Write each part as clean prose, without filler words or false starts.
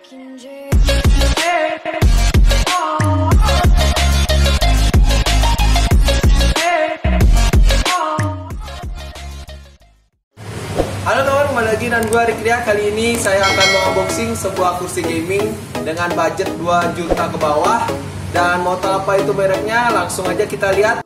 Halo teman, kembali lagi dengan gue Rikria. Kali ini saya akan unboxing sebuah kursi gaming dengan budget 2 juta ke bawah. Dan mau tahu apa itu mereknya, langsung aja kita lihat.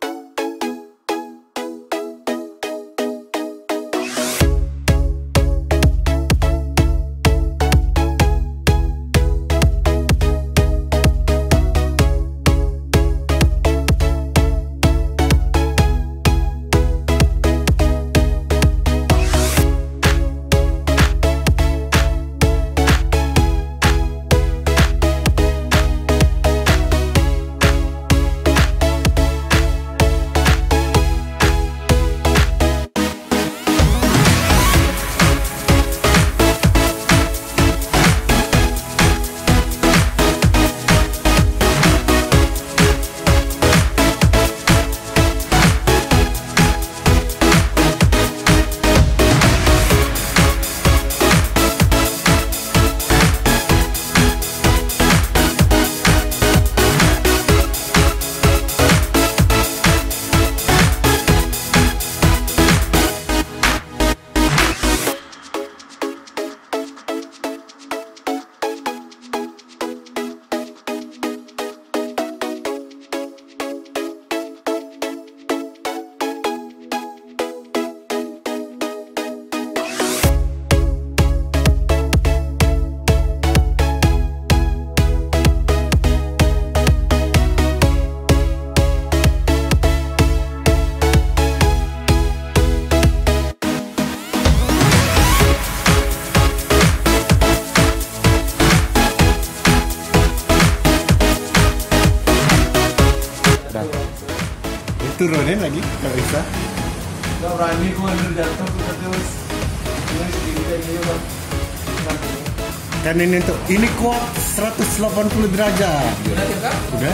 Turunin lagi, nggak bisa. Gak berani gue jatuh terus. Ini segini aja bang. Kan ini kuat 180 derajat. Udah ya kak? Udah.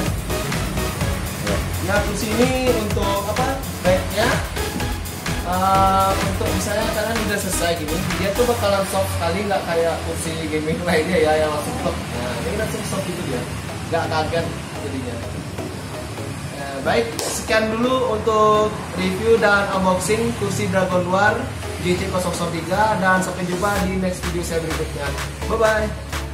Nah kursi ini untuk apa? Baiknya untuk misalnya kalian udah selesai gini, dia tuh bakalan soft sekali, nggak kayak kursi gaming lainnya ya yang langsung plek. Nah ini langsung soft gitu dia, nggak kaget jadinya. Baik, sekian dulu untuk review dan unboxing kursi Dragon War GC003 dan sampai jumpa di next video saya berikutnya. Bye bye.